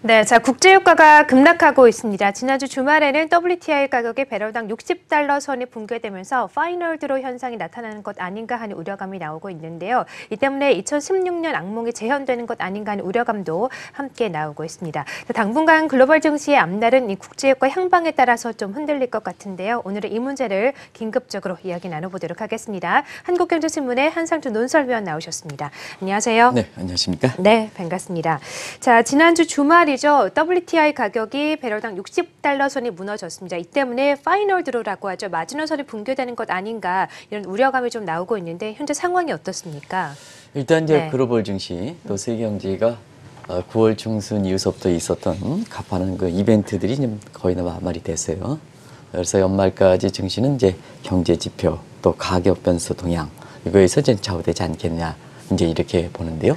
네, 자, 국제유가가 급락하고 있습니다. 지난주 주말에는 WTI 가격이 배럴당 60달러 선이 붕괴되면서 파이널 드로 현상이 나타나는 것 아닌가 하는 우려감이 나오고 있는데요. 이 때문에 2016년 악몽이 재현되는 것 아닌가 하는 우려감도 함께 나오고 있습니다. 당분간 글로벌 증시의 앞날은 이 국제유가 향방에 따라서 좀 흔들릴 것 같은데요. 오늘은 이 문제를 긴급적으로 이야기 나눠보도록 하겠습니다. 한국경제신문의 한상주 논설위원 나오셨습니다. 안녕하세요. 네, 안녕하십니까? 네, 반갑습니다. 자, 지난주 주말이죠. WTI 가격이 배럴당 60달러 선이 무너졌습니다. 이 때문에 파이널 드로라고 하죠. 마지노선이 붕괴되는 것 아닌가 이런 우려감이 좀 나오고 있는데 현재 상황이 어떻습니까? 일단 이제 네. 글로벌 증시 또 세계 경제가 9월 중순 이후서부터 있었던 가파른 그 이벤트들이 지금 거의 다 마무리 됐어요. 그래서 연말까지 증시는 이제 경제 지표 또 가격 변수 동향 이거에서 이제 좌우되지 않겠냐 이제 이렇게 보는데요.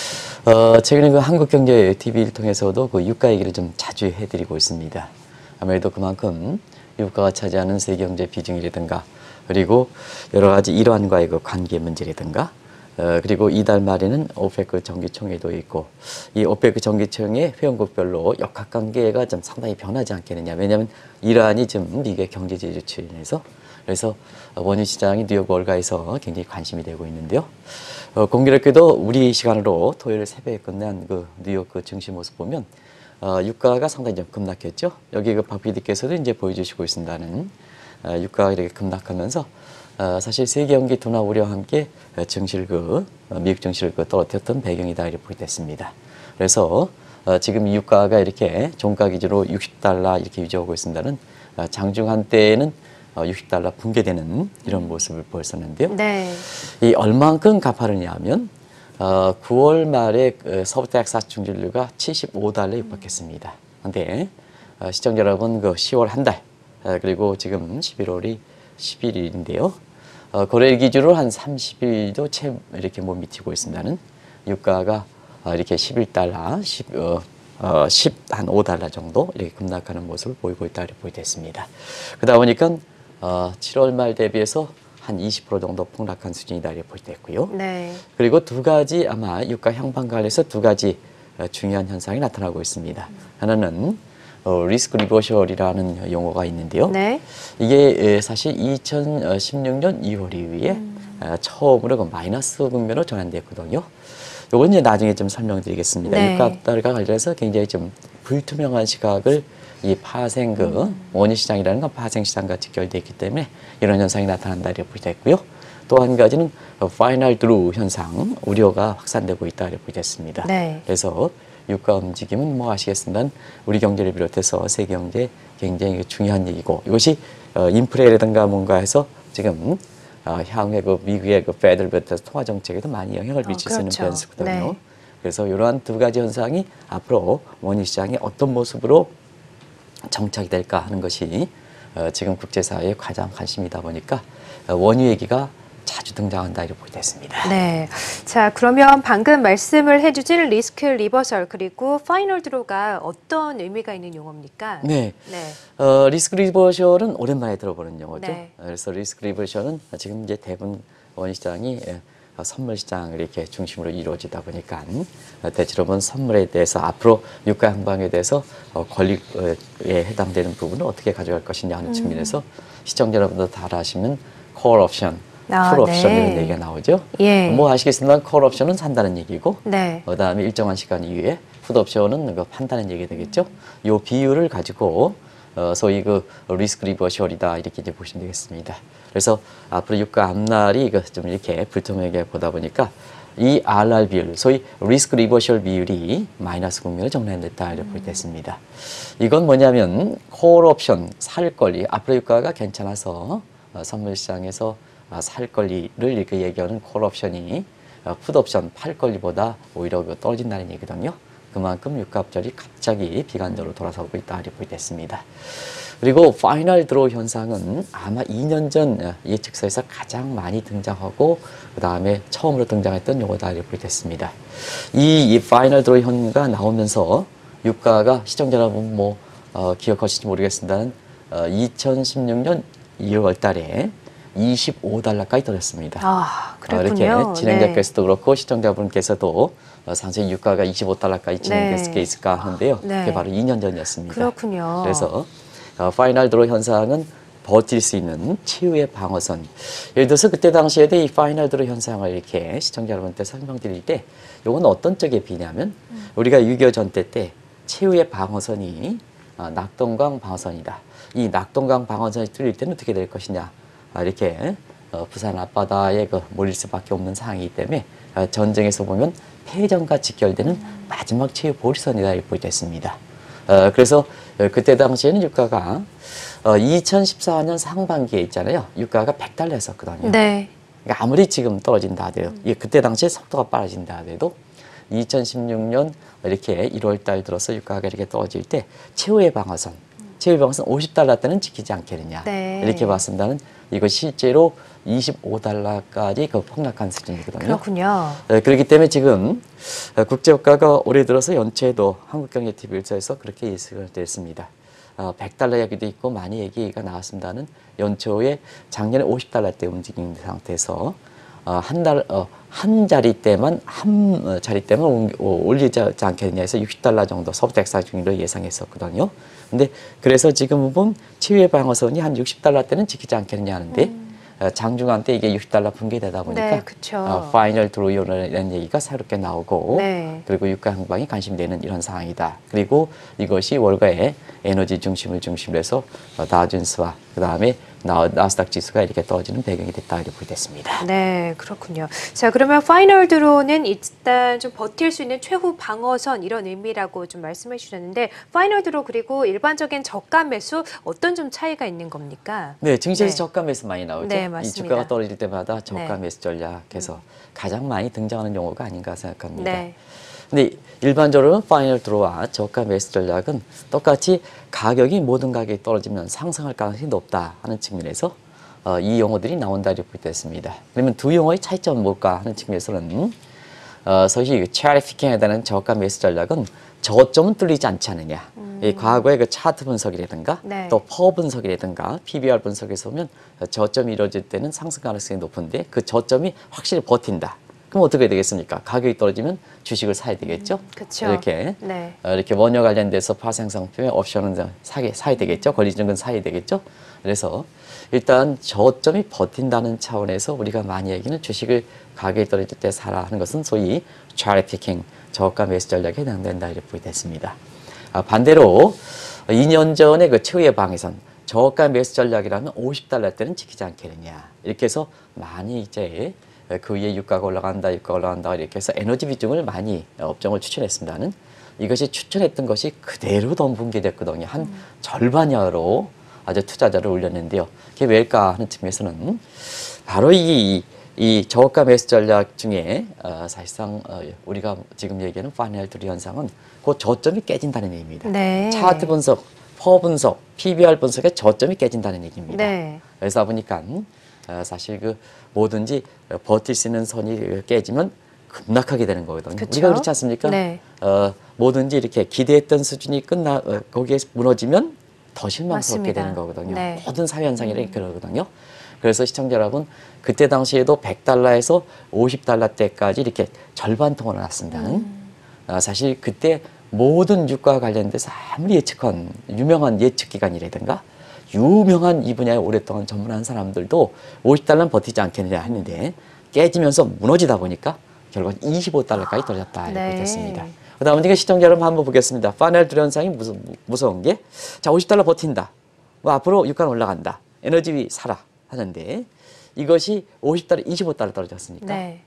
최근에 그 한국경제 TV를 통해서도 그 유가 얘기를 좀 자주 해드리고 있습니다. 아무래도 그만큼 유가가 차지하는 세계 경제 비중이라든가 그리고 여러 가지 이러한과의 그 관계 문제라든가 그리고 이달 말에는 오페크 정기총회도 있고 이 오페크 정기총회 회원국별로 역학관계가 좀 상당히 변하지 않겠느냐. 왜냐하면 이란이 지금 미국의 경제 제재 추진해서 그래서 원유 시장이 뉴욕 월가에서 굉장히 관심이 되고 있는데요. 공교롭게도 우리 시간으로 토요일 새벽에 끝난 그 뉴욕 그 증시 모습 보면 유가가 상당히 좀 급락했죠. 여기 그 박 PD께서도 이제 보여주시고 있습니다는 유가가 이렇게 급락하면서 사실 세계 경기 둔화 우려와 함께 증시를 미국 증시를 떨어뜨렸던 배경이다 이렇게 보게 됐습니다. 그래서 지금 이 유가가 이렇게 종가 기준으로 60달러 이렇게 유지하고 있습니다는 장중한 때에는 60달러 붕괴되는 이런 모습을 보였었는데요. 네. 이 얼만큼 가파르냐 하면 9월 말에 서부대학 사중진료가 75달러에 육박했습니다. 그런데 시청자 여러분 그 10월 한 달 그리고 지금 11월이 11일인데요. 고래일 기준으로 한 30일도 채 이렇게 못 미치고 있습니다는 유가가 이렇게 11달러, 10한 5달러 정도 이렇게 급락하는 모습을 보이고 있다 이렇게 보게 됐습니다. 그러다 보니까 7월 말 대비해서 한 20% 정도 폭락한 수준이다 이렇게 볼 때 있고요. 네. 그리고 두 가지 아마 유가 향방 관련해서 두 가지 중요한 현상이 나타나고 있습니다. 하나는 리스크 리버셜이라는 용어가 있는데요. 네. 이게 사실 2016년 2월 이후에 처음으로 그 마이너스 국면으로 전환됐거든요. 요건 이제 나중에 좀 설명드리겠습니다. 네. 유가달과 관련해서 굉장히 좀 불투명한 시각을 이 파생 원유 시장이라는 건 파생 시장과 직결되어 있기 때문에 이런 현상이 나타난다 이렇게 볼 때 있고요. 또 한 가지는 파이널 드루 현상 우려가 확산되고 있다 이렇게 보겠습니다. 네. 그래서 유가 움직임은 뭐 아시겠습니다만 우리 경제를 비롯해서 세계 경제 굉장히 중요한 얘기고 이것이 인플레라든가 뭔가 해서 지금 향후에 그 미국의 그 페더럴 리저브 통화 정책에도 많이 영향을 미칠 수 있는 그렇죠. 변수거든요. 네. 그래서 이러한 두 가지 현상이 앞으로 원유 시장이 어떤 모습으로 정착이 될까 하는 것이 지금 국제사회의 가장 관심이다 보니까 원유 얘기가 자주 등장한다 이렇게 보게 됐습니다. 네. 자, 그러면 방금 말씀을 해주신 리스크 리버설 그리고 파이널 드로가 어떤 의미가 있는 용어입니까? 네. 네. 리스크 리버셜은 오랜만에 들어보는 용어죠. 네. 그래서 리스크 리버셜은 지금 이제 대부분 원유 시장이 선물 시장을 이렇게 중심으로 이루어지다 보니까 대체로는 선물에 대해서 앞으로 유가 향방에 대해서 권리에 해당되는 부분을 어떻게 가져갈 것이냐 하는 측면에서 시청자 여러분도 다 아시면 콜 옵션, 풀 옵션 네. 이런 얘기가 나오죠. 예. 뭐 아시겠습니다만 콜 옵션은 산다는 얘기고 네. 그다음에 일정한 시간 이후에 풋 옵션은 판다는 얘기가 되겠죠. 이 비율을 가지고 소위 그 리스크 리버셜이다 이렇게 이제 보시면 되겠습니다. 그래서 앞으로 유가 앞날이 좀 이렇게 불투명하게 보다 보니까 이 RR 비율, 소위 리스크 리버셜 비율이 마이너스 국면을 정리했다 이렇게 볼 때 있습니다. 이건 뭐냐면 콜 옵션 살 권리, 앞으로 유가가 괜찮아서 선물 시장에서 살 권리를 이렇게 얘기하는 콜 옵션이 풋 옵션 팔 권리보다 오히려 떨어진다는 얘기거든요. 그만큼 유가 합절이 갑자기 비관적으로 돌아서고 있다 이렇게 보게 됐습니다. 그리고 파이널 드로 현상은 아마 2년 전 예측서에서 가장 많이 등장하고 그 다음에 처음으로 등장했던 용어다 이렇게 보게 됐습니다. 이 파이널 드로 현상가 나오면서 유가가 시청자 여러분 기억하실지 모르겠습니다만 2016년 2월 달에 25달러까지 떨어졌습니다. 아, 그랬군요. 이렇게 진행자께서도 그렇고 시청자분께서도 상승 유가가 25달러까지 진행될 수 있을까 하는데요. 네. 그게 바로 2년 전이었습니다. 그렇군요. 그래서 파이널 드로 현상은 버틸 수 있는 최후의 방어선. 예를 들어서 그때 당시에도 이 파이널 드로 현상을 이렇게 시청자 여러분한테 설명드릴 때 이건 어떤 쪽에 비냐면 우리가 6.25 전대 때 최후의 방어선이 낙동강 방어선이다. 이 낙동강 방어선이 뚫릴 때는 어떻게 될 것이냐. 이렇게 부산 앞바다에 몰릴 수밖에 없는 상황이기 때문에 전쟁에서 보면 패전과 직결되는 마지막 최후 보리선이다 이렇게 됐습니다. 그래서 그때 당시에는 유가가 2014년 상반기에 있잖아요. 유가가 100달러였었거든요. 네. 그러니까 아무리 지금 떨어진다 하더라도 그때 당시에 속도가 빨라진다 하더라도 2016년 이렇게 1월 달 들어서 유가가 이렇게 떨어질 때 최후의 방어선 50달러 때는 지키지 않겠느냐. 네. 이렇게 봤습니다는 이거 실제로 25달러까지 폭락한 수준이거든요. 그렇군요. 그렇기 때문에 지금 국제유가가 올해 들어서 연초에도 한국경제TV에서 그렇게 예측을 됐습니다. 100달러 얘기도 있고 많이 얘기가 나왔습니다는 연초에 작년에 50달러대 움직이는 상태에서 한 자리대만 올리지 않겠느냐 해서 60달러 정도 서부텍사스 중위로 예상했었거든요. 근데 그래서 지금 보면 최후의 방어선이 한 60달러대는 지키지 않겠느냐 하는데 장중한 때 이게 60달러 붕괴되다 보니까 네, 그쵸. 파이널 드로이라는 얘기가 새롭게 나오고 네. 그리고 유가 향방이 관심되는 이런 상황이다. 그리고 이것이 월가의 에너지 중심을 중심으로 해서 다우존스와 그다음에 나스닥 지수가 이렇게 떨어지는 배경이 됐다 이렇게 보겠습니다. 네, 그렇군요. 자, 그러면 파이널 드로는 일단 좀 버틸 수 있는 최후 방어선 이런 의미라고 좀 말씀해 주셨는데 파이널 드로 그리고 일반적인 저가 매수 어떤 좀 차이가 있는 겁니까? 네, 증시에서 네. 저가 매수 많이 나오죠. 네, 이 맞습니다. 주가가 떨어질 때마다 저가 네. 매수 전략해서 가장 많이 등장하는 용어가 아닌가 생각합니다. 네. 근데 일반적으로는 파이널 드로와 저가 매수 전략은 똑같이 가격이 모든 가격이 떨어지면 상승할 가능성이 높다 하는 측면에서 이 용어들이 나온다 이렇게 됐습니다. 그러면 두 용어의 차이점은 뭘까 하는 측면에서는 소위 체리 피킹에 대한 저가 매수 전략은 저점은 뚫리지 않지 않느냐. 이 과거의 그 차트 분석이라든가 네. 또 퍼 분석이라든가 PBR 분석에서 보면 저점이 이루어질 때는 상승 가능성이 높은데 그 저점이 확실히 버틴다. 그럼 어떻게 되겠습니까? 가격이 떨어지면 주식을 사야 되겠죠? 그쵸. 이렇게 네. 이렇게 원유 관련돼서 파생 상품에 옵션은 사야 되겠죠? 권리주는 건 사야 되겠죠? 그래서 일단 저점이 버틴다는 차원에서 우리가 많이 얘기는 주식을 가격이 떨어질 때 사라 하는 것은 소위 차리 피킹, 저가 매수 전략에 해당된다 이렇게 보게 됐습니다. 반대로 2년 전에 그 최후의 방해선 저가 매수 전략이라면 50달러 때는 지키지 않겠느냐 이렇게 해서 많이 이제 그 위에 유가가 올라간다 이렇게 해서 에너지 비중을 많이 업종을 추천했습니다는 이것이 추천했던 것이 그대로 돈 붕괴됐거든요. 한 절반여로 아주 투자자를 올렸는데요. 그게 왜일까 하는 측면에서는 바로 이 저가 매수 전략 중에 사실상 우리가 지금 얘기하는 파이널 드로 현상은 그 저점이 깨진다는 얘기입니다. 네. 차트 분석, 퍼 분석, PBR 분석의 저점이 깨진다는 얘기입니다. 네. 그러다 보니까 사실 그 뭐든지 버틸 수 있는 선이 깨지면 급락하게 되는 거거든요. 그쵸? 우리가 그렇지 않습니까? 네. 뭐든지 이렇게 기대했던 수준이 거기에 무너지면 더 실망스럽게 맞습니다. 되는 거거든요. 네. 모든 사회 현상이라 그러거든요. 그래서 시청자 여러분 그때 당시에도 100달러에서 50달러대까지 이렇게 절반 통화를 났습니다. 사실 그때 모든 유가와 관련돼서 아무리 예측한 유명한 예측 기관이라든가 유명한 이 분야에 오랫동안 전문한 사람들도 50달러는 버티지 않겠느냐 했는데 깨지면서 무너지다 보니까 결국 25달러까지 떨어졌다 이렇게 네. 됐습니다. 그다음에 이제 시청자 여러분 한번 보겠습니다. 파이널 드로 현상이 무서운 게 자 50달러 버틴다. 뭐 앞으로 유가는 올라간다. 에너지 사라 하는데 이것이 50달러, 25달러 떨어졌으니까 네.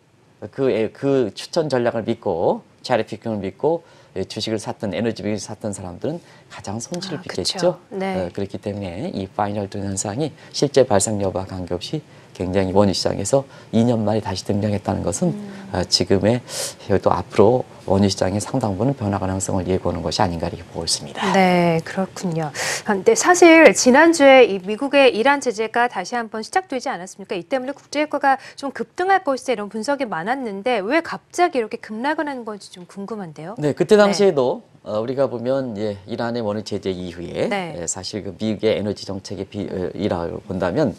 그 추천 전략을 믿고 차리 피킹을 믿고 주식을 샀던 에너지 비를 샀던 사람들은 가장 손실을 빚겠죠. 그쵸. 네. 그렇기 때문에 이 파이널 드로 현상이 실제 발생 여부와 관계없이 굉장히 원유 시장에서 2년 만에 다시 등장했다는 것은 지금의 또 앞으로 원유 시장의 상당 부분 변화 가능성을 예고하는 것이 아닌가 이렇게 보고 있습니다. 네, 그렇군요. 근데 사실 지난주에 이 미국의 이란 제재가 다시 한번 시작되지 않았습니까? 이 때문에 국제유가가 좀 급등할 것이다 이런 분석이 많았는데 왜 갑자기 이렇게 급락을 하는 건지 좀 궁금한데요. 네, 그때 당시에도 우리가 보면 이란의 원유 제재 이후에 네. 사실 그 미국의 에너지 정책의 일화를 본다면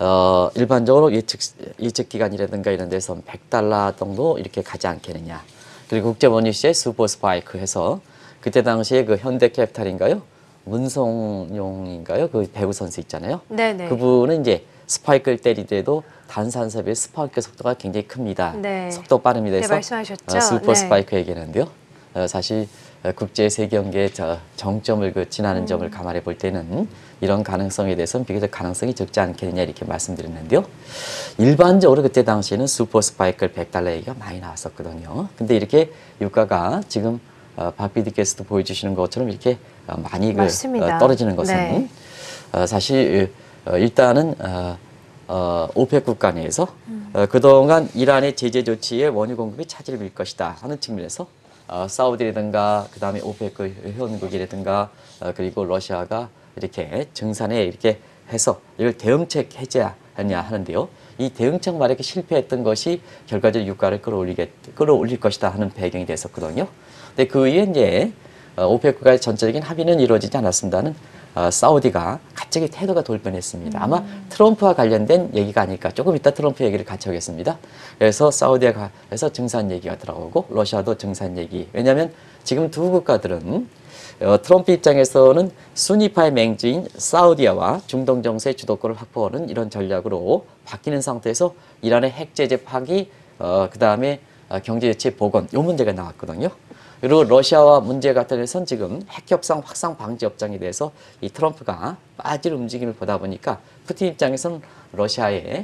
일반적으로 예측 기간이라든가 이런 데서 100달러 정도 이렇게 가지 않겠느냐. 그리고 국제 원유시의 슈퍼 스파이크 해서 그때 당시에 그 현대캐피탈인가요? 문성용인가요? 그 배구 선수 있잖아요. 네네. 그분은 이제 스파이크를 때리더라도 단산섭의 스파이크 속도가 굉장히 큽니다. 네. 속도 빠릅니다. 네, 그래서 말씀하셨죠. 슈퍼 네. 스파이크 얘기하는데요. 사실 국제 세경기의 정점을 지나는 점을 감안해 볼 때는 이런 가능성에 대해서는 비교적 가능성이 적지 않겠느냐 이렇게 말씀드렸는데요. 일반적으로 그때 당시에는 슈퍼 스파이크를 100달러 얘기가 많이 나왔었거든요. 근데 이렇게 유가가 지금 박 PD께서도 보여주시는 것처럼 이렇게 많이 맞습니다. 떨어지는 것은 네. 사실 일단은 오펙 국가 내에서 그동안 이란의 제재 조치에 원유 공급이 차질을 빚을 것이다 하는 측면에서 사우디라든가 그다음에 오펙 회원국이라든가 그리고 러시아가 이렇게 증산에 이렇게 해서 이걸 대응책 해제하냐 하는데요. 이 대응책 마련에 실패했던 것이 결과적으로 유가를 끌어올릴 것이다 하는 배경이 됐었거든요. 근데 그 이후에 이제 오펙 국가의 전체적인 합의는 이루어지지 않았습니다는 사우디가 갑자기 태도가 돌변했습니다. 아마 트럼프와 관련된 얘기가 아닐까. 조금 이따 트럼프 얘기를 같이 하겠습니다. 그래서 사우디에서 증산 얘기가 들어오고 러시아도 증산 얘기. 왜냐하면 지금 두 국가들은 트럼프 입장에서는 순위파의 맹주인 사우디아와 중동 정세의 주도권을 확보하는 이런 전략으로 바뀌는 상태에서 이란의 핵제재 파기, 그 다음에 경제제체 복원, 요 문제가 나왔거든요. 그리고 러시아와 문제 같은 데서는 지금 핵협상 확산 방지 협정에 대해서 이 트럼프가 빠질 움직임을 보다 보니까 푸틴 입장에서는 러시아의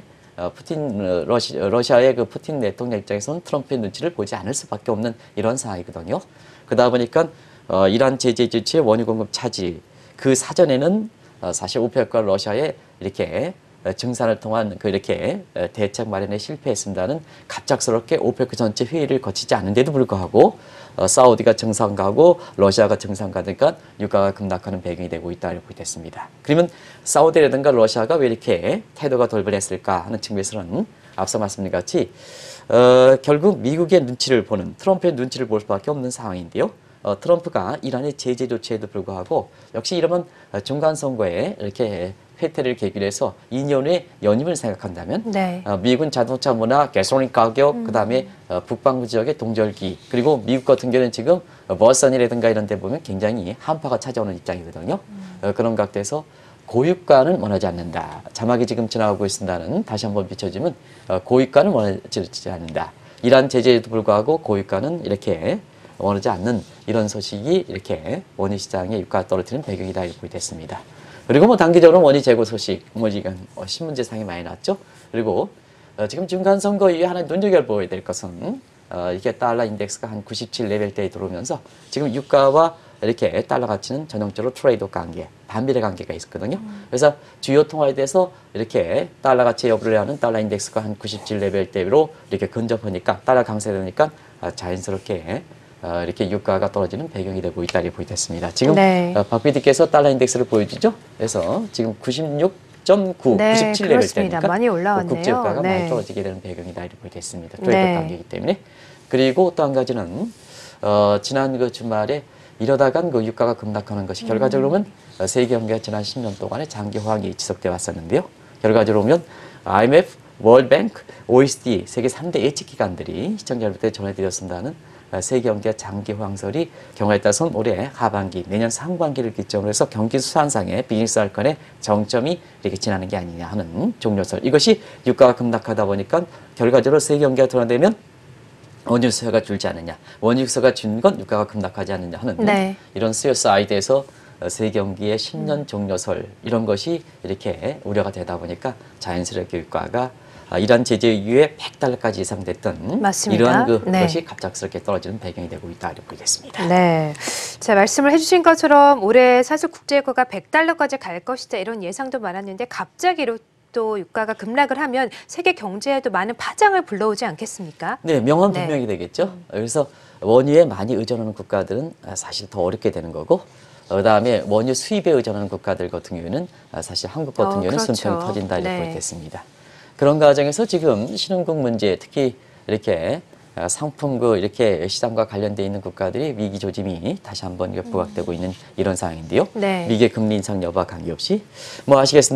그 푸틴 대통령 입장에서는 트럼프의 눈치를 보지 않을 수밖에 없는 이런 상황이거든요. 그러다 보니까 이란 제재 조치의 원유 공급 차질, 그 사전에는 사실 오펙과 러시아의 이렇게 증산을 통한 이렇게 대책 마련에 실패했습니다는 갑작스럽게 오페크 전체 회의를 거치지 않은데도 불구하고 사우디가 증산 가고 러시아가 증산 가니까 유가가 급락하는 배경이 되고 있다고 보겠습니다. 그러면 사우디라든가 러시아가 왜 이렇게 태도가 돌변했을까 하는 측면에서는 앞서 말씀드린 같이 결국 미국의 눈치를 보는 트럼프의 눈치를 볼 수밖에 없는 상황인데요. 트럼프가 이란의 제재 조치에도 불구하고 역시 이러면 중간 선거에 이렇게 혜택을 계기로 해서 2년 후에 연임을 생각한다면 네. 미군 자동차 문화, 가솔린 가격, 그다음에 북반구 지역의 동절기, 그리고 미국 같은 경우는 지금 버선이라든가 이런 데 보면 굉장히 한파가 찾아오는 입장이거든요. 그런 각도에서 고유가는 원하지 않는다. 자막이 지금 지나가고 있습니다는 다시 한번 비춰주면 고유가는 원하지 않는다. 이란 제재에도 불구하고 고유가는 이렇게 원하지 않는 이런 소식이 이렇게 원유 시장의 유가가 떨어지는 배경이다 이렇게 됐습니다. 그리고 뭐 단기적으로 원유 재고 소식, 뭐 지금 신문제상에 많이 났죠. 그리고 지금 중간 선거 이후에 하나 눈여겨보아야 될 것은 이게 달러 인덱스가 한 97 레벨대에 들어오면서 지금 유가와 이렇게 달러 가치는 전형적으로 트레이드 관계, 반비례 관계가 있었거든요. 그래서 주요 통화에 대해서 이렇게 달러 가치 여부를 하는 달러 인덱스가 한 97 레벨대로 이렇게 근접하니까 달러 강세되니까 자연스럽게 이렇게 유가가 떨어지는 배경이 되고 있다고 보이겠습니다. 지금 네. 박 PD께서 달러 인덱스를 보여주죠. 그래서 지금 96.9, 네, 97 그렇습니다. 레벨대니까 많이 올라왔네요. 국제 유가가 네. 많이 떨어지게 되는 배경이다 이렇게 보이겠습니다. 네. 트레이드 관계이기 때문에. 그리고 또 한 가지는 지난 그 주말에 이러다간 그 유가가 급락하는 것이 결과적으로 보면 세계 경제가 지난 10년 동안의 장기 호황이 지속돼 왔었는데요. 결과적으로 보면 IMF, 월뱅크, OECD 세계 3대 예측 기관들이 시청자 여러분께 전해드렸습니다는 세계 경제 장기 호황설이 경우에 따라서는 올해 하반기, 내년 상반기를 기점으로 해서 경기 수산상의 비즈니스 할건의 정점이 이렇게 지나는 게 아니냐 하는 종료설. 이것이 유가가 급락하다 보니까 결과적으로 세계 경기가 돌아되면 원유 수요가 줄지 않느냐, 원유 수요가 준 건 유가가 급락하지 않느냐 하는 네. 이런 CSID에서 세계 경기의 10년 종료설 이런 것이 이렇게 우려가 되다 보니까 자연스럽게 유가가 이란 제재 이후에 100달러까지 예상됐던 맞습니다. 이러한 네. 것이 갑작스럽게 떨어지는 배경이 되고 있다 이렇게 보겠습니다. 네. 자, 말씀을 해주신 것처럼 올해 사실 국제유가가 100달러까지 갈 것이다 이런 예상도 많았는데 갑자기로 또 유가가 급락을 하면 세계 경제에도 많은 파장을 불러오지 않겠습니까? 네, 명언 네. 분명히 되겠죠. 그래서 원유에 많이 의존하는 국가들은 사실 더 어렵게 되는 거고, 그다음에 원유 수입에 의존하는 국가들 같은 경우에는 사실 한국 같은 경우는 그렇죠. 순평이 터진다 이렇게 네. 보겠습니다. 그런 과정에서 지금 신흥국 문제, 특히 이렇게 상품 이렇게 시장과 관련돼 있는 국가들이 위기 조짐이 다시 한번 부각되고 있는 이런 상황인데요. 네. 미국의 금리 인상 여부와 관계없이 뭐 아시겠습니다는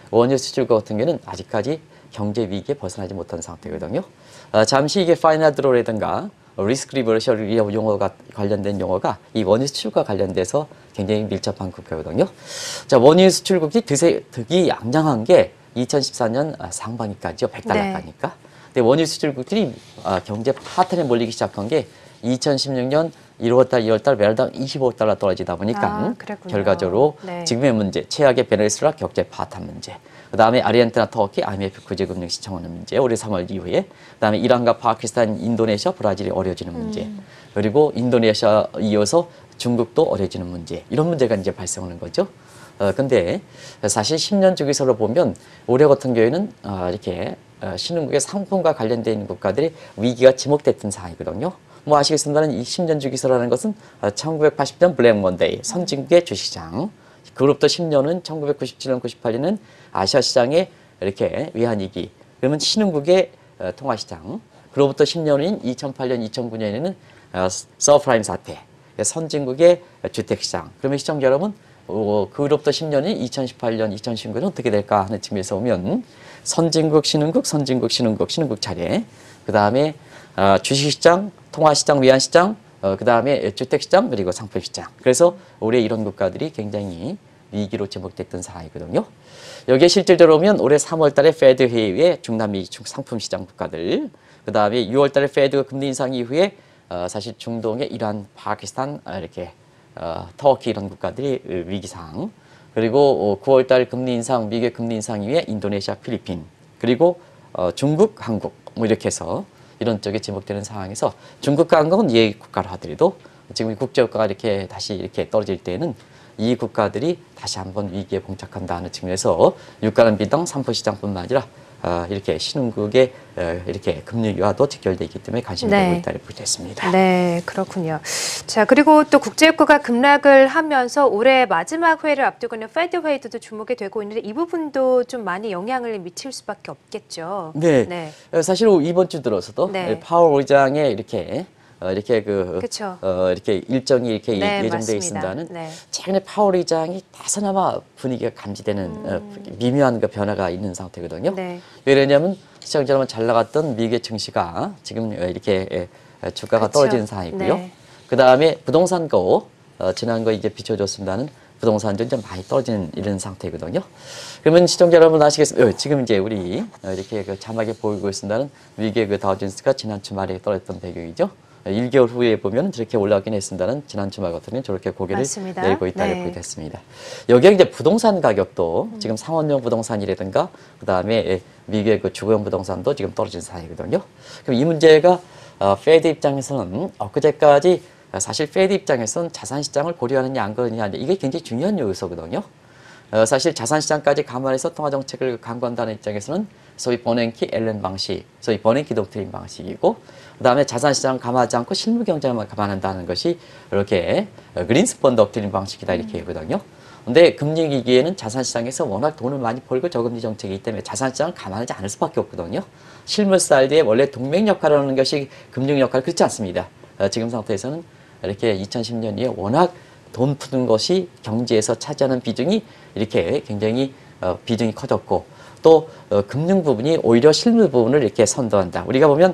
원유 수출국 같은 경우는 아직까지 경제 위기에 벗어나지 못한 상태거든요. 잠시 이게 파이널드로라든가 리스크 리버셜 용어가 관련된 용어가 이 원유 수출과 관련돼서 굉장히 밀접한 국가거든요. 자, 원유 수출국이 득이 양장한 게 2014년 상반기까지요. 100달러까지니까. 근데 원유 수출국들이 경제 파탄에 몰리기 시작한 게 2016년 1월달, 2월달 매달당 25달러 떨어지다 보니까 결과적으로 네. 지금의 문제, 최악의 베네수엘라 경제 파탄 문제, 그다음에 아르헨티나, 터키, IMF 구제금융 시청하는 문제, 올해 3월 이후에 그다음에 이란과 파키스탄, 인도네시아, 브라질이 어려워지는 문제, 그리고 인도네시아 이어서 중국도 어려워지는 문제, 이런 문제가 이제 발생하는 거죠. 근데 사실 10년 주기설로 보면 올해 같은 경우에는 이렇게 신흥국의 상품과 관련되어 있는 국가들이 위기가 지목됐던 상황이거든요. 뭐 아시겠습니다만 이 10년 주기설이라는 것은 1980년 블랙 먼데이 선진국의 주시장, 그로부터 10년은 1997년, 98년은 아시아 시장의 이렇게 위안위기, 그러면 신흥국의 통화시장, 그로부터 10년인 2008년, 2009년에는 서프라임 사태, 선진국의 주택시장. 그러면 시청자 여러분, 그로부터 10년인 2018년, 2019년은 어떻게 될까 하는 측면에서 보면 선진국, 신흥국, 선진국, 신흥국, 신흥국 차례, 그 다음에 주식시장, 통화시장, 위안시장, 그 다음에 주택시장, 그리고 상품시장. 그래서 올해 이런 국가들이 굉장히 위기로 지목됐던 상황이거든요. 여기에 실질적으로 보면 올해 3월 달에 페드 회의에 중남미 상품시장 국가들, 그 다음에 6월 달에 페드 금리 인상 이후에 사실 중동의 이란, 파키스탄, 이렇게 터키 이런 국가들이 위기상, 그리고 9월 달 금리 인상, 미국의 금리 인상 이후에 인도네시아, 필리핀, 그리고 중국, 한국 뭐 이렇게 해서 이런 쪽에 지목되는 상황에서 중국과 한국은 예 국가를 하더라도 지금 국제유가가 이렇게 다시 이렇게 떨어질 때는 이 국가들이 다시 한번 위기에 봉착한다는 측면에서 유가는 비당 상품시장뿐만 아니라 이렇게 신흥국의 이렇게 금리와도 직결되어 있기 때문에 관심이 되고 있다고 볼 수 있습니다. 네, 그렇군요. 자, 그리고 또 국제유가가 급락을 하면서 올해 마지막 회의를 앞두고 있는 페드 회의도 주목이 되고 있는데 이 부분도 좀 많이 영향을 미칠 수밖에 없겠죠. 네. 사실 이번 주 들어서도 파월 의장의 이렇게 이렇게 일정이 이렇게 예정되어 있습니다는 최근에 파월 의장이 다소나마 분위기가 감지되는 미묘한 그 변화가 있는 상태거든요. 왜냐하면 시청자 여러분 잘 나갔던 미국의 증시가 지금 이렇게 주가가 떨어지는 상황이고요. 그 다음에 부동산도 지난 거 이제 비춰줬습니다는 부동산도 좀 많이 떨어지는 이런 상태거든요. 그러면 시청자 여러분 아시겠습니까? 지금 이제 우리 이렇게 그 자막에 보이고 있습니다는 미국의 그 다우존스가 지난 주말에 떨어졌던 배경이죠. 1개월 후에 보면 저렇게 올라가긴 했습니다는 지난 주말 같은 경우는 저렇게 고개를 내리고 있다고 보게 됐습니다. 여기에 이제 부동산 가격도 지금 상업용 부동산이라든가 그 다음에 미국의 그 주거용 부동산도 지금 떨어진 상황이거든요. 그럼 이 문제가 페드 입장에서는 엊그제까지 사실 페드 입장에서는 자산시장을 고려하느냐 안 고려하느냐 이게 굉장히 중요한 요소거든요. 사실 자산시장까지 감안해서 통화정책을 강구한다는 입장에서는 소위 버냉키 앨런 방식, 소위 버냉키 독트린 방식이고 그 다음에 자산시장 감안하지 않고 실무경제만 감안한다는 것이 이렇게 그린스펀 독트린 방식이다 이렇게 하거든요. 근데 금리위기에는 자산시장에서 워낙 돈을 많이 벌고 저금리 정책이기 때문에 자산시장을 감안하지 않을 수밖에 없거든요. 실물사이드에 원래 동맹 역할을 하는 것이 금융 역할 그렇지 않습니다. 지금 상태에서는 이렇게 2010년 이에 워낙 돈 푸는 것이 경제에서 차지하는 비중이 이렇게 굉장히 비중이 커졌고 또 금융 부분이 오히려 실물 부분을 이렇게 선도한다. 우리가 보면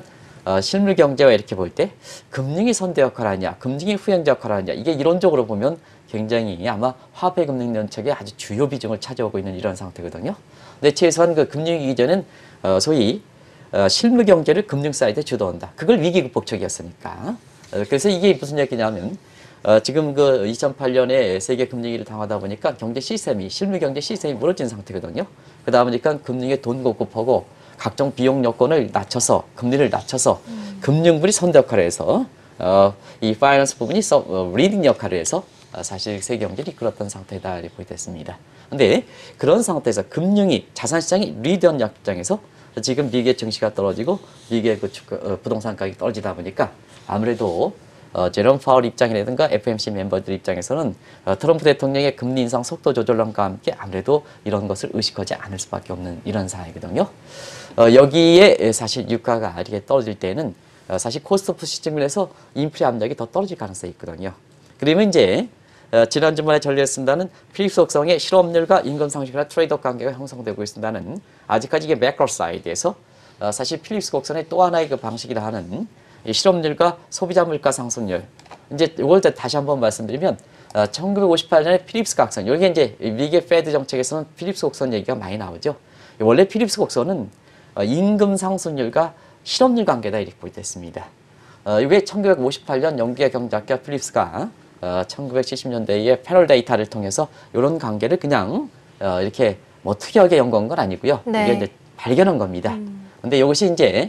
실물 경제와 이렇게 볼 때 금융이 선도 역할을 하냐, 금융이 후행자 역할을 하냐 이게 이론적으로 보면 굉장히 아마 화폐 금융 정책의 아주 주요 비중을 차지하고 있는 이런 상태거든요. 근데 최소한 그 금융위기 이전엔 소위 실물 경제를 금융 사이드에 주도한다. 그걸 위기 극복책이었으니까. 그래서 이게 무슨 얘기냐면 지금 그 2008년에 세계 금융위기를 당하다 보니까 경제 시스템이 실물 경제 시스템이 무너진 상태거든요. 그러다 보니까 금융에 돈 공급하고 각종 비용 여건을 낮춰서 금리를 낮춰서 금융부이 선도 역할을 해서 이 파이낸스 부분이 리딩 역할을 해서 사실 세계 경제를 이끌었던 상태다 이렇게 보겠습니다. 근데 그런 상태에서 금융이 자산시장이 리드한 입장에서 지금 미국의 증시가 떨어지고 미국의 그 부동산 가격이 떨어지다 보니까 아무래도 제롬 파월 입장이라든가 FOMC 멤버들 입장에서는 트럼프 대통령의 금리 인상 속도 조절론과 함께 아무래도 이런 것을 의식하지 않을 수밖에 없는 이런 상황이거든요. 여기에 사실 유가가 이렇게 떨어질 때는 사실 코스트 푸시 측면에서 인플레 압력이 더 떨어질 가능성이 있거든요. 그러면 이제 지난 주말에 전개했습니다는 필립스 곡성의 실업률과 임금 상승이나 트레이드업 관계가 형성되고 있습니다는 아직까지 이게 매크로 사이드에서 사실 필립스 곡선의 또 하나의 그 방식이라 하는 이 실업률과 소비자 물가 상승률. 이제 이걸 다시 한번 말씀드리면 1958년에 필립스 각선. 여기 이제 미국의 페드 정책에서는 필립스 곡선 얘기가 많이 나오죠. 원래 필립스 곡선은 임금 상승률과 실업률 관계다 이렇게 보였습니다. 이게 1958년 영국의 경제학자 필립스가 1970년대에 패널 데이터를 통해서 이런 관계를 그냥 이렇게 뭐 특이하게 연구한 건 아니고요. 네. 이게 이제 발견한 겁니다. 근데 이것이 이제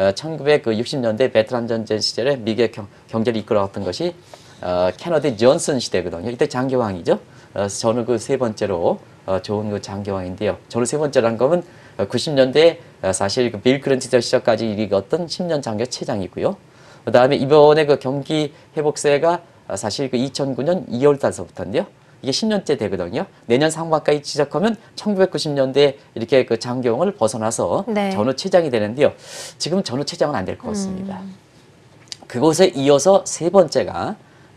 1960년대 베트남 전쟁 시절에 미국의 경제를 이끌어왔던 것이 케너디 존슨 시대거든요. 이때 장교왕이죠. 저는 그 세 번째로 좋은 그 장교왕인데요. 저는 세 번째라는 거는 90년대 사실 그 빌 클린턴 시절까지 이익었던 10년 장교 최장이고요. 그 다음에 이번에 그 경기 회복세가 사실 그 2009년 2월 달서부터인데요. 이게 10년째 되거든요. 내년 상반기까지 지적하면 1990년대 이렇게 그 장경을 벗어나서 네. 전후 최장이 되는데요. 지금 전후 최장은 안 될 것 같습니다. 그곳에 이어서 세 번째가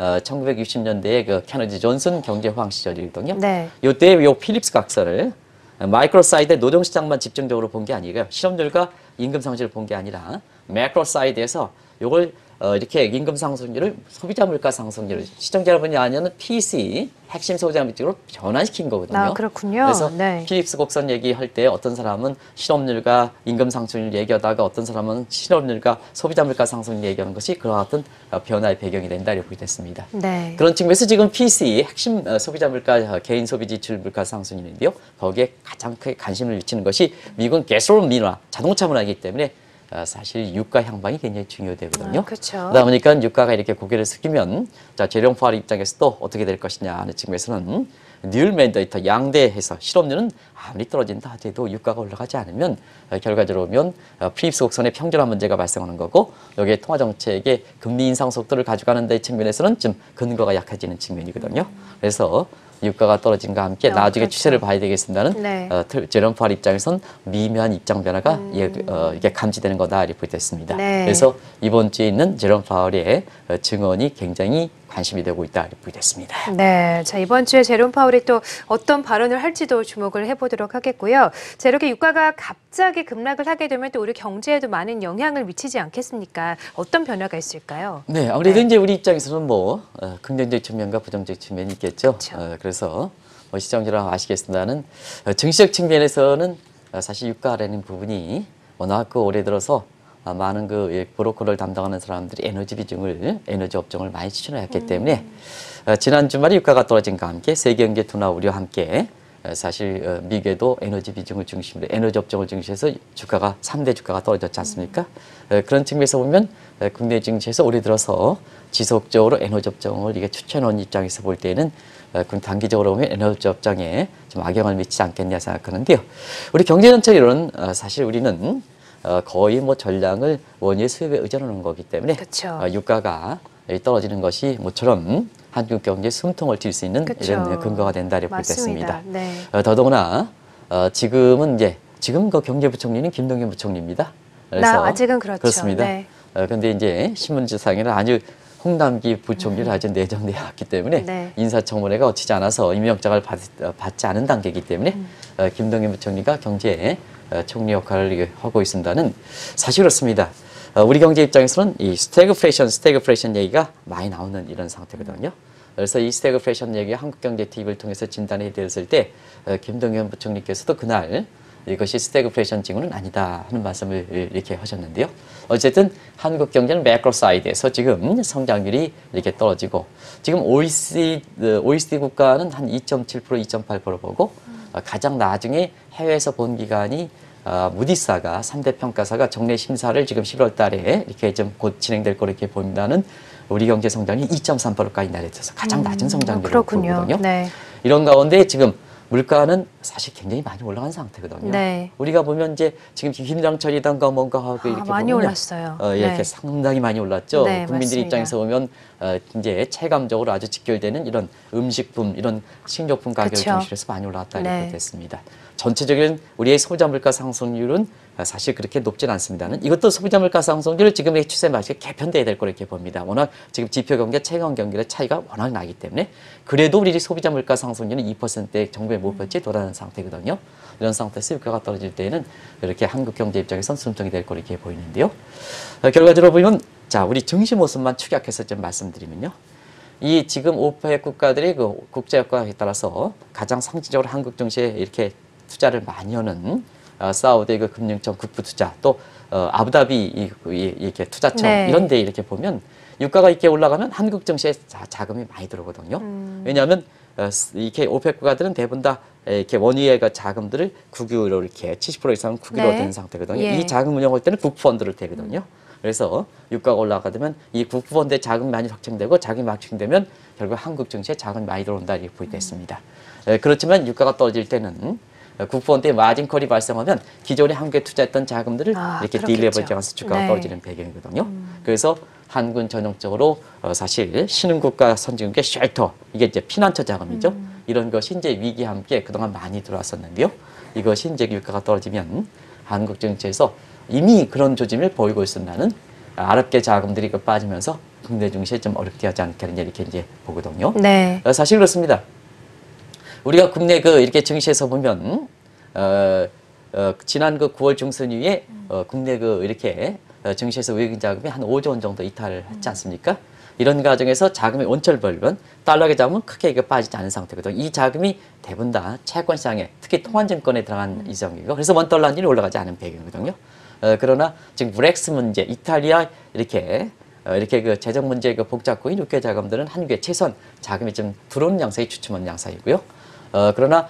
1960년대의 그 케너디 존슨 경제 호황 시절이거든요. 네. 이때 요 필립스 각서를 마이크로 사이드의 노동 시장만 집중적으로 본 게 아니고요. 실업률과 임금 상승을 본 게 아니라 매크로 사이드에서 요걸 이렇게 임금 상승률을 소비자 물가 상승률을 시청자 여러분이 아는 PC 핵심 소비자 물가로 변환시킨 거거든요. 아, 그렇군요. 그래서 네. 필립스 곡선 얘기할 때 어떤 사람은 실업률과 임금 상승률 얘기하다가 어떤 사람은 실업률과 소비자 물가 상승률 얘기하는 것이 그와 같은 변화의 배경이 된다 이렇게 보겠습니다. 네. 그런 측면에서 지금 PC 핵심 소비자 물가 개인 소비 지출 물가 상승률인데요. 거기에 가장 크게 관심을 미치는 것이 미국은 가솔린 문화, 자동차 문화이기 때문에 사실 유가 향방이 굉장히 중요되거든요. 그렇죠. 그러다 보니까 유가가 이렇게 고개를 숙이면 자 제롬 파월 입장에서 또 어떻게 될 것이냐 하는 측면에서는 늘 맨데이터 양대해서 실업률은 아무리 떨어진다 하더라도 유가가 올라가지 않으면 결과적으로 보면 필립스 곡선의 평준화 문제가 발생하는 거고 여기에 통화정책의 금리 인상 속도를 가져가는 데 측면에서는 좀 근거가 약해지는 측면이거든요. 그래서 유가가 떨어진과 함께 나중에 그렇죠. 추세를 봐야 되겠습니다는 네. 제롬 파월 입장에선 미묘한 입장 변화가 이게 감지되는 거다 이렇게 됐습니다. 네. 그래서 이번 주에 있는 제롬 파월의 증언이 굉장히 관심이 되고 있다 이렇게 됐습니다. 네, 자 이번 주에 제롬 파월이 또 어떤 발언을 할지도 주목을 해보도록 하겠고요. 자 이렇게 유가가 갑자기 급락을 하게 되면 또 우리 경제에도 많은 영향을 미치지 않겠습니까? 어떤 변화가 있을까요? 네, 아무래도 네. 이제 우리 입장에서는 뭐 긍정적 측면과 부정적 측면이 있겠죠. 그렇죠. 그래서 뭐 시청자랑 아시겠습니다는 증시적 측면에서는 사실 유가라는 부분이 워낙 그 올해 들어서 많은 그 브로커를 담당하는 사람들이 에너지 업종을 많이 추천했기 때문에 지난 주말에 유가가 떨어진과 함께 세계 경제 둔화 우려와 함께 사실 미국에도 에너지 비중을 중심으로 에너지 업종을 중심해서 주가가 3대 주가가 떨어졌지 않습니까? 그런 측면에서 보면 국내 증시에서 올해 들어서 지속적으로 에너지 업종을 이게 추천하는 입장에서 볼 때는 단기적으로 보면 에너지 업종에 좀 악영향을 미치지 않겠냐 생각하는데요. 우리 경제 전체로는 사실 우리는 거의 뭐 전량을 원유의 수입에 의존하는 거기 때문에 그렇죠. 유가가 떨어지는 것이 모처럼 한국 경제에 숨통을 틔울 수 있는 그렇죠. 이런 근거가 된다 이렇게 맞습니다. 보겠습니다. 네. 더더구나 지금은 지금 그 경제부총리는 김동연 부총리입니다. 그래서 아직은 그렇죠. 그렇습니다. 네. 그런데 이제 신문지상에는 아주 홍남기 부총리를 아주 내정되어 왔기 때문에 네. 인사청문회가 거치지 않아서 임명장을 받지 않은 단계이기 때문에 김동연 부총리가 경제 총리 역할을 하고 있습니다는 사실 그렇습니다. 우리 경제 입장에서는 이 스태그플레이션 얘기가 많이 나오는 이런 상태거든요. 그래서 이 스태그플레이션 얘기가 한국경제TV를 통해서 진단이 되었을 때 김동연 부총리께서도 그날 이것이 스태그플레이션 징후는 아니다 하는 말씀을 이렇게 하셨는데요. 어쨌든 한국 경제는 매크로 사이드에서 지금 성장률이 이렇게 떨어지고 지금 OECD 국가는 한 2.7%, 2.8% 보고 가장 나중에 해외에서 본 기관이 무디스가 3대 평가사가 정례 심사를 지금 11월 달에 이렇게 좀 곧 진행될 거로 이렇게 봅니다는 우리 경제 성장이 2.3%까지 내려져서 가장 낮은 성장률을 보거든요. 네. 이런 가운데 지금 물가는 사실 굉장히 많이 올라간 상태거든요. 네. 우리가 보면 이제 지금 김장철이던가 뭔가 하고 이렇게 많이 보면 올랐어요. 이렇게 네. 상당히 많이 올랐죠. 네, 국민들 맞습니다. 입장에서 보면 이제 체감적으로 아주 직결되는 이런 음식품, 이런 식료품 가격을 그쵸. 중심으로 해서 많이 올라왔다 이렇게 네. 됐습니다. 전체적인 우리의 소비자 물가 상승률은 사실 그렇게 높진 않습니다는 이것도 소비자 물가 상승률 지금의 추세에 맞게 개편돼야 될 거로 이렇게 봅니다. 워낙 지금 지표 경제, 채권 경제의 차이가 워낙 나기 때문에 그래도 우리 소비자 물가 상승률은 2%의 정부의 목표치에 도달하는 상태거든요. 이런 상태에서 유가가 떨어질 때에는 이렇게 한국 경제 입장에선 순정이 될 거로 이렇게 보이는데요. 결과적으로 보면 자 우리 증시 모습만 축약해서 좀 말씀드리면요. 이 지금 오페c 국가들이 그 국제 효과에 따라서 가장 상징적으로 한국 증시에 이렇게 투자를 많이 하는 사우디 그 금융청 국부 투자 또 아부다비 이렇게 투자청 네. 이런 데 이렇게 보면 유가가 이렇게 올라가면 한국 증시에 자금이 많이 들어오거든요. 왜냐하면 이렇게 오페c 국가들은 대부분 다 이렇게 원유의 그 자금들을 국유로 이렇게 70% 이상은 국유로 네. 된 상태거든요. 예. 이 자금 운영할 때는 국부펀드를 대거든요. 그래서 유가가 올라가게 되면 이 국부펀드에 자금이 많이 확충되고 자금이 확충되면 결국 한국 증시에 자금이 많이 들어온다 이렇게 보이고 있습니다. 그렇지만 유가가 떨어질 때는 국부펀드의 마진콜이 발생하면 기존에 한국에 투자했던 자금들을 이렇게 그렇겠죠. 딜레버지하면서 주가가 네. 떨어지는 배경이거든요. 그래서 한국은 전형적으로 사실 신흥국가 선진국의 쉘터 이게 이제 피난처 자금이죠. 이런 것이 이제 위기와 함께 그동안 많이 들어왔었는데요. 이것이 이제 유가가 떨어지면 한국 증시에서 이미 그런 조짐을 보이고 있었나는 아랍계 자금들이 빠지면서 국내 증시에 좀 어렵게 하지 않겠느냐 이렇게 이제 보거든요. 네. 사실 그렇습니다. 우리가 국내 이렇게 증시에서 보면 지난 9월 중순 이후에 국내 이렇게 증시에서 외국인 자금이 한 5조 원 정도 이탈을 했지 않습니까? 이런 과정에서 자금의 원천을 벌면 달러의 자금은 크게 빠지지 않은 상태거든요. 이 자금이 대부분 다 채권 시장에 특히 통화증권에 들어간 이정이고 그래서 원달러 환율이 올라가지 않은 배경이거든요. 그러나 지금 브렉스 문제, 이탈리아 이렇게 그 재정 문제 복잡고인 육계 자금들은 한국에 최소한 자금이 좀 들어오는 양상이 주춤한 양상이고요. 그러나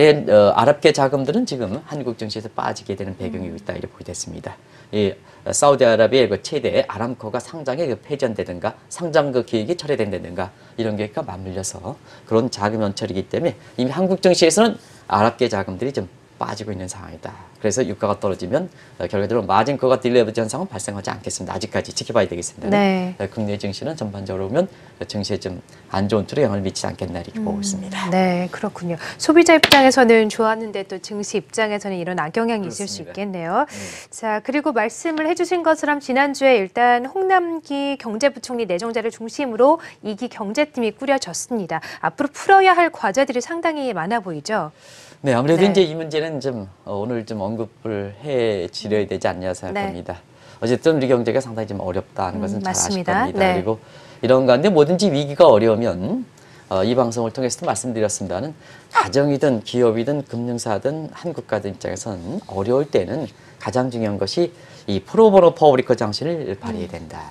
아랍계 자금들은 지금 한국 증시에서 빠지게 되는 배경이 있다 이렇게 보게 됐습니다. 이 사우디아라비아의 그 최대 아람코가 상장에 폐지된다든가 상장 계획이 철회된다든가 이런 계획과 맞물려서 그런 자금 연철이기 때문에 이미 한국 증시에서는 아랍계 자금들이 좀 빠지고 있는 상황이다. 그래서 유가가 떨어지면 결과적으로 마진코가 딜레버지 현상은 발생하지 않겠습니다. 아직까지 지켜봐야 되겠습니다. 네. 국내 증시는 전반적으로 보면 증시에 좀 안 좋은 틀에 영향을 미치지 않겠나 이렇게 보고 있습니다. 네, 그렇군요. 소비자 입장에서는 좋았는데 또 증시 입장에서는 이런 악영향이 있을 수 그렇습니다. 있겠네요. 자, 그리고 말씀을 해주신 것처럼 지난주에 일단 홍남기 경제부총리 내정자를 중심으로 2기 경제팀이 꾸려졌습니다. 앞으로 풀어야 할 과제들이 상당히 많아 보이죠? 네, 아무래도 네. 이제 이 문제는 좀 오늘 좀 언급을 해 드려야 되지 않냐 생각합니다. 어쨌든 우리 경제가 상당히 좀 어렵다는 것은 잘 아실 맞습니다. 겁니다. 네. 그리고 이런 가운데 뭐든지 위기가 어려우면 이 방송을 통해서도 말씀드렸습니다는 가정이든 기업이든 금융사든 한국가들 입장에서는 어려울 때는 가장 중요한 것이 이 프로보노 퍼블리커 정신을 발휘해야 된다.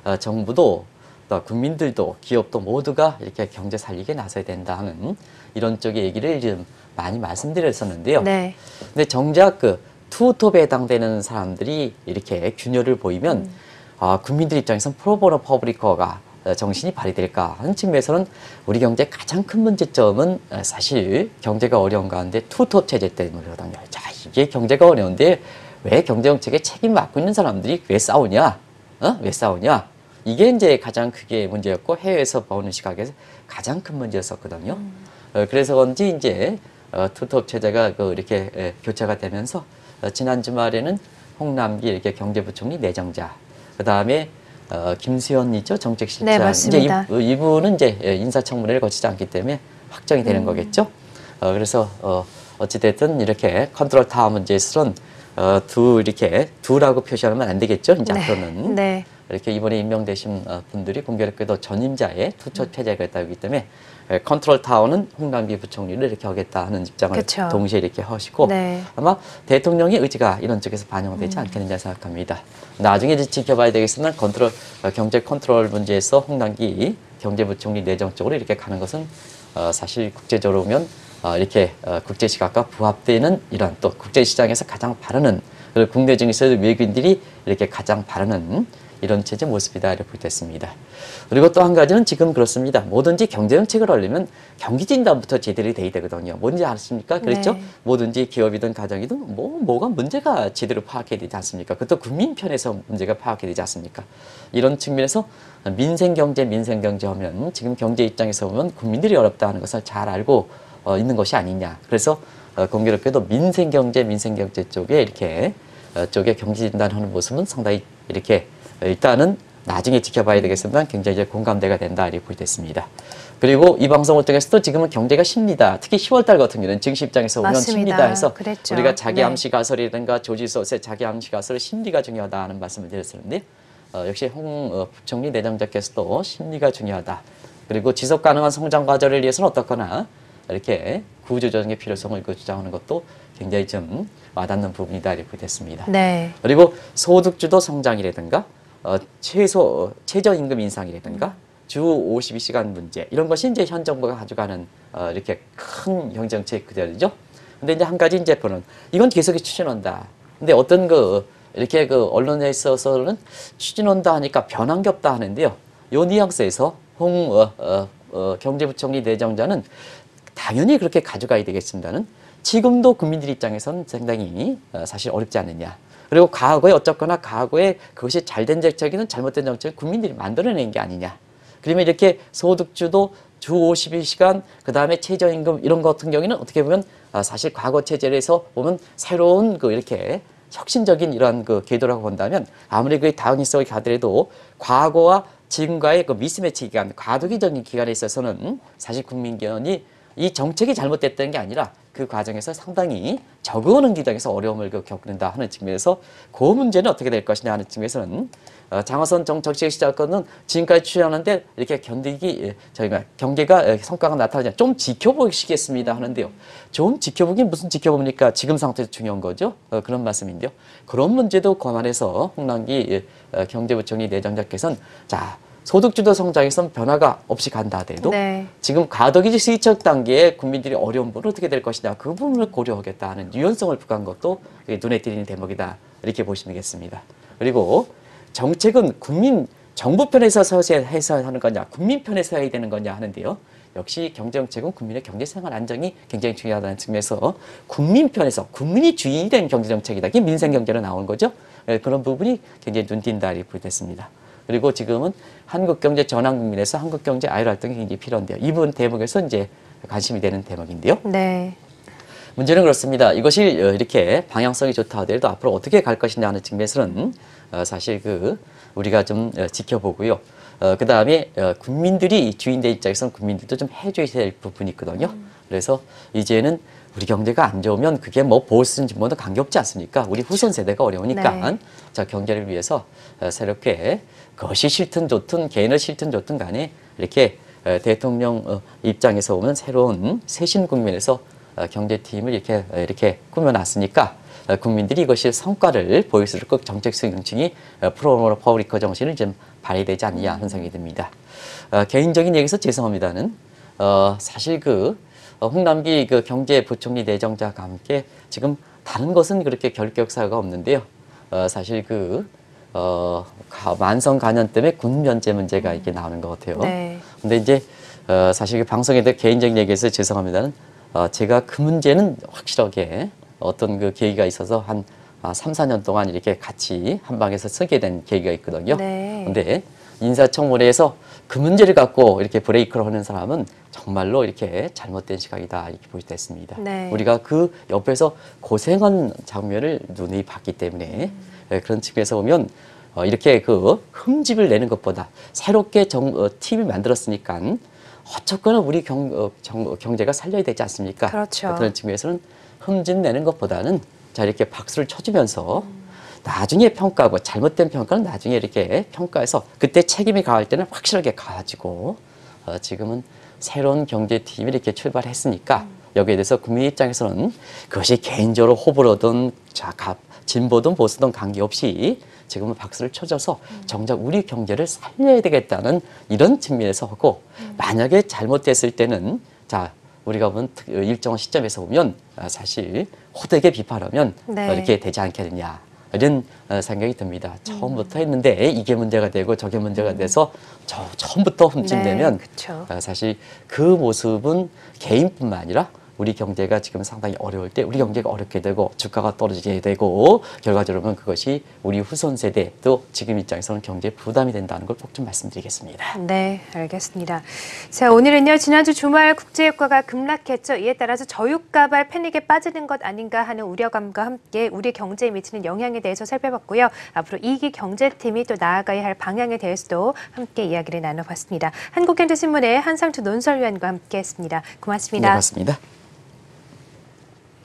정부도 또 국민들도 기업도 모두가 이렇게 경제 살리게 나서야 된다 하는 이런 쪽의 얘기를 좀 많이 말씀드렸었는데요. 네. 근데 정작 투톱에 해당되는 사람들이 이렇게 균열을 보이면 국민들 입장에서는 프로보노 퍼블리커가 정신이 발휘될까 하는 측면에서는 우리 경제의 가장 큰 문제점은 사실 경제가 어려운 가운데 투톱 체제 때문이거든요. 자, 이게 경제가 어려운데 왜 경제정책에 책임 맡고 있는 사람들이 왜 싸우냐? 왜 싸우냐? 이게 이제 가장 크게 문제였고 해외에서 보는 시각에서 가장 큰 문제였었거든요. 그래서 그런지 이제 투톱 체제가 이렇게 교체가 되면서 지난 주말에는 홍남기 이렇게 경제부총리 내정자, 그 다음에 김수현이죠 정책실장. 네, 맞습니다. 이제 이분은 이제 인사청문회를 거치지 않기 때문에 확정이 되는 거겠죠. 그래서 어찌됐든 이렇게 컨트롤 타워 문제에서는 이렇게 두라고 표시하면 안 되겠죠. 이제 앞으로는. 네. 이렇게 이번에 임명되신 분들이 공교롭게도 전임자의 투톱 체제가 있다기 때문에 컨트롤 타워는 홍남기 부총리를 이렇게 하겠다 하는 입장을 그쵸. 동시에 이렇게 하시고 네. 아마 대통령의 의지가 이런 쪽에서 반영되지 않겠느냐 생각합니다. 나중에 이제 지켜봐야 되겠으나 경제 컨트롤 문제에서 홍남기 경제부총리 내정 쪽으로 이렇게 가는 것은 사실 국제적으로 보면 이렇게 국제 시각과 부합되는 이런 또 국제 시장에서 가장 바르는 그리고 국내 증시에서 외국인들이 이렇게 가장 바르는 이런 체제 모습이다 이렇게 보겠습니다. 그리고 또 한 가지는 지금 그렇습니다. 뭐든지 경제정책을 하려면 경기진단부터 제대로 돼야 되거든요. 뭔지 아십니까? 그렇죠? 네. 뭐든지 기업이든 가정이든 뭐가 문제가 제대로 파악해야 되지 않습니까? 그것도 국민 편에서 문제가 파악해야 되지 않습니까? 이런 측면에서 민생경제 하면 지금 경제 입장에서 보면 국민들이 어렵다는 것을 잘 알고 있는 것이 아니냐. 그래서 공교롭게도 민생경제 쪽에 이렇게 쪽에 경제 진단하는 모습은 상당히 이렇게 일단은 나중에 지켜봐야 되겠습니다. 굉장히 이제 공감대가 된다 이렇게 보겠습니다. 그리고 이 방송을 통해서도 지금은 경제가 쉽니다. 특히 10월달 같은 경우는 증시 입장에서 보면 맞습니다. 쉽니다 해서 그랬죠. 우리가 자기 네. 암시 가설이라든가 조지소스의 자기 암시 가설의 심리가 중요하다는 말씀을 드렸었는데 역시 홍 부총리 내정자께서도 심리가 중요하다. 그리고 지속 가능한 성장 과제를 위해서는 어떻거나 이렇게 구조조정의 필요성을 주장하는 것도 굉장히 좀 와닿는 부분이다 이렇게 됐습니다. 네. 그리고 소득주도 성장이라든가 최저임금 인상이라든가 주 52시간 문제 이런 것이 이제 현 정부가 가져가는 이렇게 큰 경제정책 그대로죠. 근데 이제 한 가지 이제 보는 이건 계속 추진한다. 근데 어떤 이렇게 언론에 있어서는 추진한다 하니까 변한 게 없다 하는데요. 요 뉘앙스에서 경제부총리 내정자는 당연히 그렇게 가져가야 되겠습니다는 지금도 국민들 입장에서는 상당히 사실 어렵지 않느냐. 그리고 과거에 어쨌거나 과거에 그것이 잘된 정책이든 잘못된 정책은 국민들이 만들어낸 게 아니냐. 그러면 이렇게 소득주도 주 52시간 그다음에 최저임금 이런 것 같은 경우에는 어떻게 보면 사실 과거 체제에서 보면 새로운 이렇게 혁신적인 이러한 궤도라고 본다면 아무리 그 다응성이 가더라도 과거와 지금과의 미스매치 기간, 과도기적인 기간에 있어서는 사실 국민견이 이 정책이 잘못됐다는 게 아니라 그 과정에서 상당히 적응하는 과정에서 어려움을 겪는다 하는 측면에서 그 문제는 어떻게 될 것이냐 하는 측면에서는 장하선 정책 시작권은 지금까지 추진하는데 이렇게 저희가 경제가 성과가 나타나지 좀 지켜보시겠습니다 하는데요. 좀 지켜보긴 무슨 지켜봅니까? 지금 상태에서 중요한 거죠. 그런 말씀인데요. 그런 문제도 감안해서 홍남기 경제부총리 내정자께서는 소득주도 성장에선 변화가 없이 간다 하더라도 네. 지금 과도기 시적 단계에 국민들이 어려운 부분은 어떻게 될 것이냐 그 부분을 고려하겠다는 유연성을 부과한 것도 눈에 띄는 대목이다 이렇게 보시면 되겠습니다. 그리고 정책은 정부 편에서 해서 하는 거냐 국민 편에서 해야 되는 거냐 하는데요. 역시 경제정책은 국민의 경제생활 안정이 굉장히 중요하다는 측면에서 국민 편에서 국민이 주인이 된 경제정책이다. 이게 민생경제로 나오는 거죠. 그런 부분이 굉장히 눈띈다 이렇게 됐습니다. 그리고 지금은 한국경제 전환국민에서 한국경제 아이를 활동이 굉장히 필요한데요. 이 부분 대목에서 이제 관심이 되는 대목인데요. 네. 문제는 그렇습니다. 이것이 이렇게 방향성이 좋다 하더라도 앞으로 어떻게 갈 것이냐 하는 측면에서는 사실 우리가 좀 지켜보고요. 그 다음에 국민들이 주인된 입장에서는 국민들도 좀 해줘야 될 부분이 있거든요. 그래서 이제는 우리 경제가 안 좋으면 그게 뭐 보수든 진보든 관계없지 않습니까? 우리 후손 세대가 어려우니까 네. 경제를 위해서 새롭게 그것이 싫든 좋든 개인을 싫든 좋든 간에 이렇게 대통령 입장에서 보면 새로운 새신 국민에서 경제팀을 이렇게 꾸며놨으니까 국민들이 이것이 성과를 보일수록 꼭 정책 수행층이 프로 퍼블리커 정신을 좀 발휘되지 않느냐 하는 생각이 듭니다. 개인적인 얘기에서 죄송합니다는 사실 홍남기 경제부총리 내정자가 함께 지금 다른 것은 그렇게 결격사가 없는데요. 사실 만성 간염 때문에 군 면제 문제가 이렇게 나오는 것 같아요. 네. 근데 이제 사실 방송에 대해 개인적인 얘기에서 죄송합니다는 제가 그 문제는 확실하게 어떤 계기가 있어서 한 3, 4년 동안 이렇게 같이 한 방에서 쓰게 된 계기가 있거든요. 네. 근데 인사청문회에서 그 문제를 갖고 이렇게 브레이크를 하는 사람은 정말로 이렇게 잘못된 시각이다 이렇게 보였습니다. 네. 우리가 그 옆에서 고생한 장면을 눈이 봤기 때문에 그런 측면에서 보면 이렇게 흠집을 내는 것보다 새롭게 팀을 만들었으니까 어쨌거나 우리 경제가 살려야 되지 않습니까? 그렇죠. 그런 측면에서는 흠집 내는 것보다는 이렇게 박수를 쳐주면서 나중에 평가하고 잘못된 평가는 나중에 이렇게 평가해서 그때 책임이 가할 때는 확실하게 가지고 지금은 새로운 경제팀이 이렇게 출발했으니까 여기에 대해서 국민 입장에서는 그것이 개인적으로 호불호든 진보든 보수든 관계없이 지금은 박수를 쳐줘서 정작 우리 경제를 살려야 되겠다는 이런 측면에서 하고 만약에 잘못됐을 때는 우리가 보면 일정한 시점에서 보면 사실 호되게 비판하면 네. 이렇게 되지 않겠느냐 이런 생각이 듭니다. 처음부터 했는데 이게 문제가 되고 저게 문제가 돼서 처음부터 흠집되면 그쵸. 사실 그 모습은 개인뿐만 아니라 우리 경제가 지금 상당히 어려울 때 우리 경제가 어렵게 되고 주가가 떨어지게 되고 결과적으로는 그것이 우리 후손 세대 또 지금 입장에서는 경제에 부담이 된다는 걸 꼭 좀 말씀드리겠습니다. 네, 알겠습니다. 자, 오늘은요, 지난주 주말 국제유가가 급락했죠. 이에 따라서 저유가발 패닉에 빠지는 것 아닌가 하는 우려감과 함께 우리 경제에 미치는 영향에 대해서 살펴봤고요. 앞으로 이기 경제팀이 또 나아가야 할 방향에 대해서도 함께 이야기를 나눠봤습니다. 한국경제신문의 한상투 논설위원과 함께했습니다. 고맙습니다. 네, 고맙습니다.